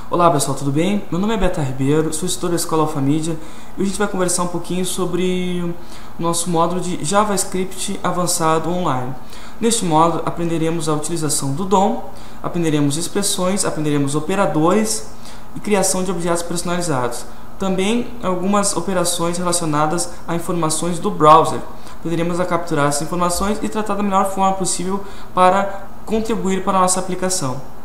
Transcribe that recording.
Olá pessoal, tudo bem? Meu nome é Beto Ribeiro, sou instrutor da Escola Alfamídia e hoje a gente vai conversar um pouquinho sobre o nosso módulo de JavaScript avançado online. Neste módulo aprenderemos a utilização do DOM, aprenderemos expressões, aprenderemos operadores e criação de objetos personalizados. Também algumas operações relacionadas a informações do browser. Aprenderemos a capturar essas informações e tratar da melhor forma possível para contribuir para a nossa aplicação.